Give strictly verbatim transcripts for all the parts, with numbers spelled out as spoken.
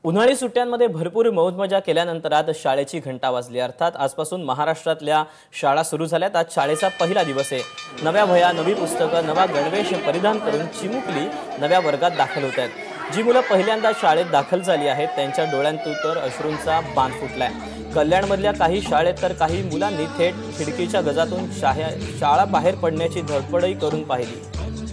उन्हाळी सुट्ट्यांमध्ये भरपूर मौज मजा केल्यानंतर आज शाळेची घंटा वाजली। अर्थात आजपासून महाराष्ट्रातल्या शाळा सुरू झाल्यात। आज शाळेचा पहिला दिवस आहे। नव्या वह्या, नवी पुस्तकं, नवा गणवेश परिधान करून चिमुकली नव्या वर्गात दाखल होत आहेत। जी मुलं पहिल्यांदा शाळेत दाखल झाली आहेत त्यांच्या डोळ्यांतून तर अश्रूंचा बांध फुटलाय। कल्याणमधल्या काही शाळेत तर काही मुलांनी थेट खिडकीच्या गजातून शाळा बाहेर पडण्याची धडपडही करून पाहिली।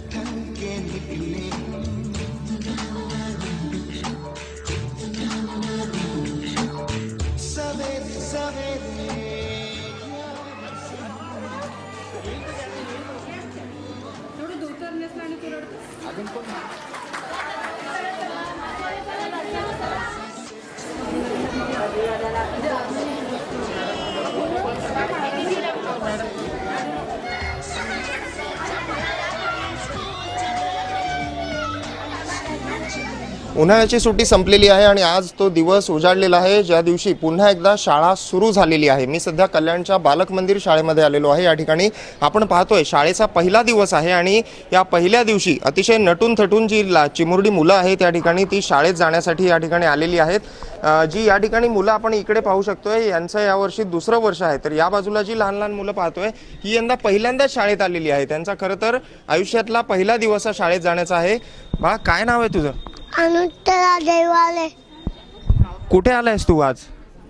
उन्हाळ्याची सुट्टी संपलेली आहे आणि आज तो दिवस उजाडलेला आहे ज्या दिवशी पुन्हा एकदा शाळा सुरू झालेली आहे। मी सध्या कल्याणच्या बालक मंदिर शाळेमध्ये आलेलो आहे। या ठिकाणी आपण पाहतोय शाळेचा पहिला दिवस आहे आणि या पहिल्या दिवशी अतिशय नटून थटून जी चिमुरडी मुलं आहेत त्या ठिकाणी ती शाळेत जाण्यासाठी या ठिकाणी आलेली आहेत। जी या ठिकाणी मुलं आपण इकडे पाहू शकतोय यांचं यावर्षी दुसरं वर्ष आहे। तर या बाजूला जी लहान लहान मुलं पाहतोय ही यंदा पहिल्यांदा शाळेत आलेली आहे। त्यांचा खरं तर आयुष्यातला पहिला दिवस शाळेत जाण्याचा आहे। बा काय नाव आहे तुझं? अनुत्तरा देवाले। कुठे आलायस तू आज?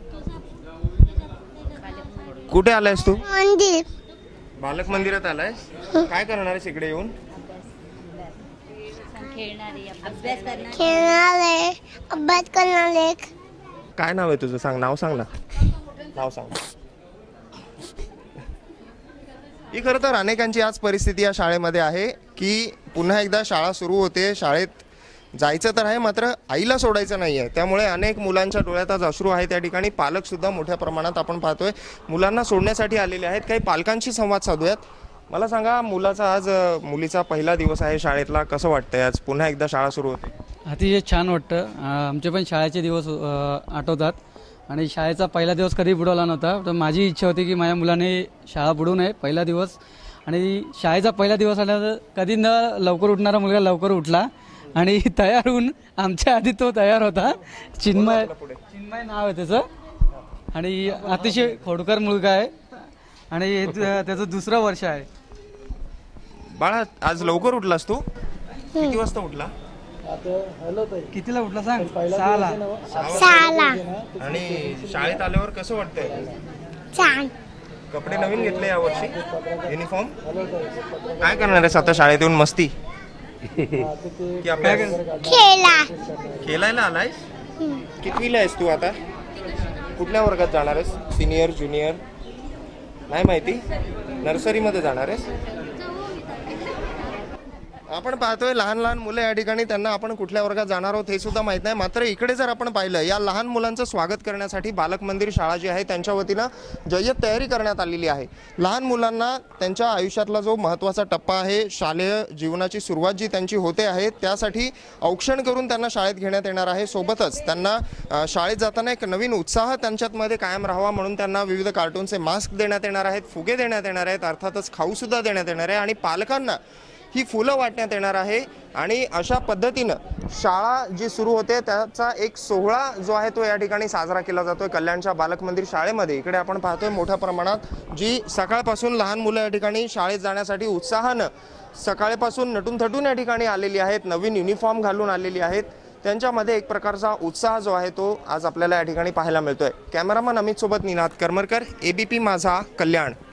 कुठे आलायस तू? मंदिर। बालक मंदिरात आलायस? काय करणार आहेस इकडे येऊन? खेळणारे, अभ्यास करणारे। काय नाव आहे तुझं? सांग, नाव सांग ना, नाव सांग। ही खरं तर अनेकांची आज परिस्थिती या शाळेमध्ये आहे की पुन्हा एकदा शाळा सुरू होते, शाळेत जायचं तर आहे मात्र आईला सोडायचं नाही आहे। त्यामुळे अनेक मुलांच्या डोळ्यात आज अश्रू आहे। त्या ठिकाणी पालक सुद्धा मोठ्या प्रमाणात आपण पाहतोय मुलांना सोडण्यासाठी आलेले आहेत। काही पालकांशी संवाद साधूयात। मला सांगा, मुलाचा आज मुलीचा पहिला दिवस आहे शाळेतला, कसं वाटतंय आज पुन्हा एकदा शाळा सुरू होते? अतिशय छान वाटतं। आमचे पण शाळेचे दिवस आठवतात आणि शाळेचा पहिला दिवस कधी बुडवला नव्हता। तर माझी इच्छा होती की माझ्या मुलाने शाळा बुडवू नये पहिला दिवस। आणि शाळेचा पहिला दिवस आला तर कधी न लवकर उठणारा मुलगा लवकर उठला आणि तयार होऊन आमच्या आधी तो तयार होता। चिन्मय चिन्मय नाव आहे त्याचं आणि अतिशय खोडकर मुलगा आहे आणि त्याचं दुसरं वर्ष आहे। बाळा, आज लवकर उठलास तू? किती वाजता उठला? कितीला उठला सांग? सहाला। सहाला। आणि शाळेत आल्यावर कसं वाटतंय? छान। कपडे नवीन घेतले या वर्षी? युनिफॉर्म? काय करणार आहेस आता शाळेत येऊन? मस्ती की अभ्यास? खेळा। खेळायला आलायस? कितवीला आहेस तू आता? कुठल्या वर्गात जाणार आहेस? सिनियर, ज्युनियर नाही माहिती? नर्सरी मध्ये जाणार आहेस? आपण पाहतोय लहान लहान मुलं या ठिकाणी, त्यांना आपण कुठल्या वर्गात जाणार आहोत हे सुद्धा माहित नाही। मात्र इकडे जर आपण पाहिलं, या लहान मुलांचं स्वागत करण्यासाठी बालक मंदिर शाळा जी आहे त्यांच्या वतीनं जय्यत तयारी करण्यात आलेली आहे। लहान मुलांना त्यांच्या आयुष्यातला जो महत्त्वाचा टप्पा आहे, शालेय जीवनाची सुरुवात जी त्यांची होते आहे, त्यासाठी औक्षण करून त्यांना शाळेत घेण्यात येणार आहे। सोबतच त्यांना शाळेत जाताना एक नवीन उत्साह त्यांच्यामध्ये कायम राहावा म्हणून त्यांना विविध कार्टूनचे मास्क देण्यात येणार आहेत, फुगे देण्यात येणार आहेत, अर्थातच खाऊ सुद्धा देण्यात येणार आहे आणि पालकांना ही फुलं वाटण्यात येणार आहे। आणि अशा पद्धतीनं शाळा जी सुरू होते त्याचा एक सोहळा जो आहे तो या ठिकाणी साजरा केला जातोय कल्याणच्या बालक मंदिर शाळेमध्ये। इकडे आपण पाहतोय मोठ्या प्रमाणात जी सकाळपासून लहान मुलं या ठिकाणी शाळेत जाण्यासाठी उत्साहानं सकाळपासून नटून थटून या ठिकाणी आलेली आहेत, नवीन युनिफॉर्म घालून आलेली आहेत। त्यांच्यामध्ये एक प्रकारचा उत्साह जो आहे तो आज आपल्याला या ठिकाणी पाहायला मिळतोय। कॅमेरामन अमित सोबत निनाद करमरकर, एबीपी माझा, कल्याण।